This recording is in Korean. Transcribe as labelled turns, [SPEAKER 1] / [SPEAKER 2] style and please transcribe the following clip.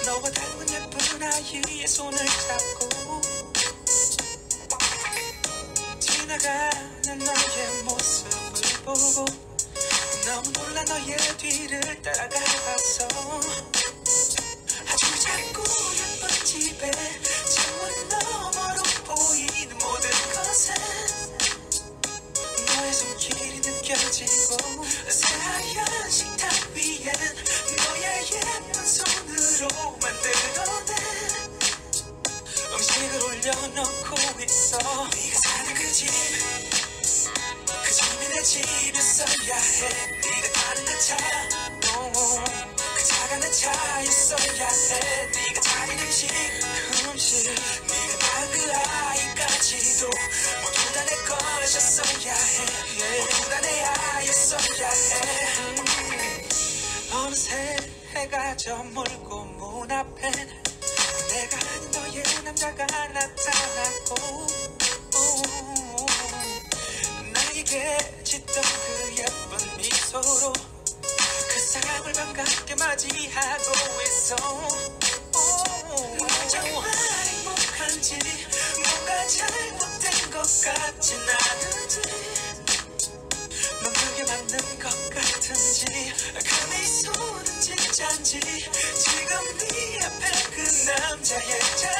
[SPEAKER 1] 너와 닮은 예쁜 아이의 손을 잡고 지나가는 너의 모습을 보고 너무 놀라 너의 뒤를 따라가봤어. 아주 작고 예쁜 집에 창문 너머로 보이는 모든 것은 너의 손길이 느껴지고 새하얀 식탁 위엔 너의 예쁜 손으로 만들어낸 음식을 올려놓고 있어. 네가 사는 그 집이 내 집이었어야 해. 네가 타는 그 차, 그 차가 내 차였어야 해. 네가 차린 음식 네가 낳은 그 아이까지도 모두 다 내 것이었어야 해. 모두 다 내 아이였어야 해. 어느새 해가 저물고 문 앞엔 내가 아닌 너의 남자가 나타났고 나에게 짓던 그 예쁜 미소로 그 사람을 반갑게 맞이하고 있어. 정말 행복한지 뭔가 잘못된 것 같진 않은지 넌 그게 맞는 것 같은지 그 미소는 진짠지 지금 네 앞에 그 남자의